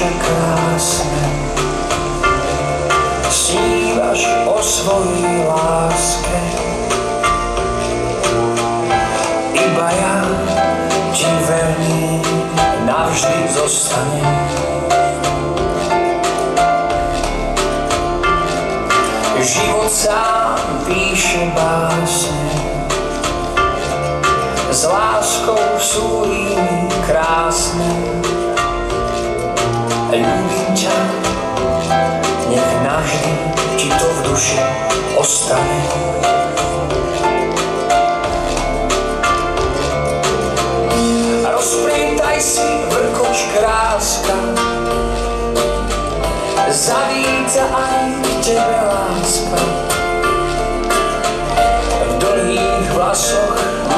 dievča krásne, snívaš o svojej láske. Iba ja ti verný navždy zostanem. Život sám píše básne, s láskou sú líny krásne. Ľúbim ťa, nech navždy ti to v duši ostane. Rozplietaj si vrkoč kráska, zavíta aj tebe láska. V dlhých vlasoch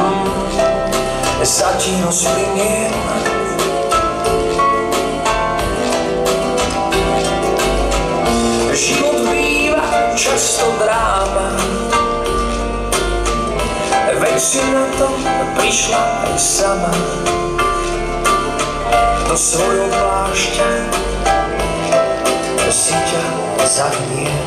sa ti rozpliniem. Život býva často dráma, veď si na to prišla aj sama. Do svojho plášťa si ťa zaviniem.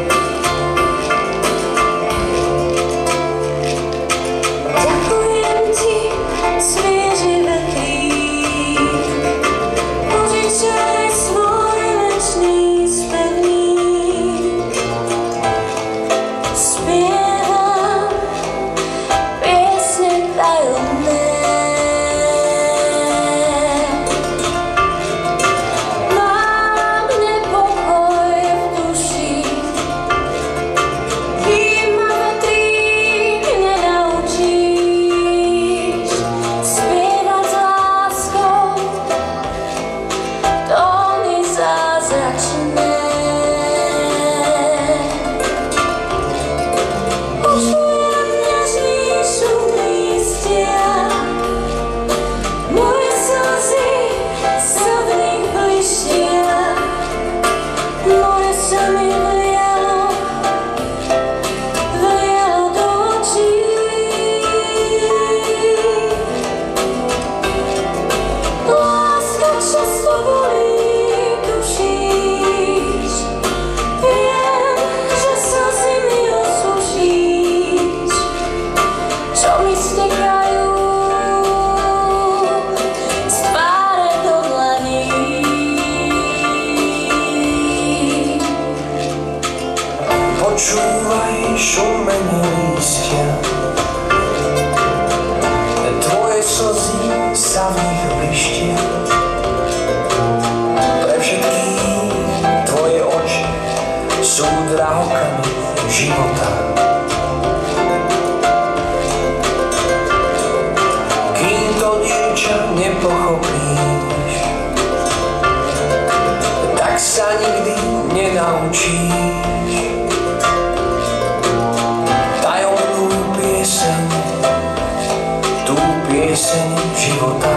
Ďakujem ti, svieži vetrík, požičaj svoj večný spevník. Spievam piesne tajomné, mám nepokoj v duši, kým ma vetrík nenaučíš spievať s láskou tóny zázračné. Počujem nežný šum lístia, moje slzy sa v nich blištia, moje sa mi vlialo do očí. Láska často bolí, tušíš, viem, že slzy mi osušíš, čo mi stekajú z tváre do dlaní. Počúvaj šumenie lístia, tvoje slzy sa v nich blištia. Pre všetkých tvoje oči sú drahokami života. Kým to dievča nepochopíš, tak sa nikdy nenaučíš tajomnú pieseň, tú pieseň života.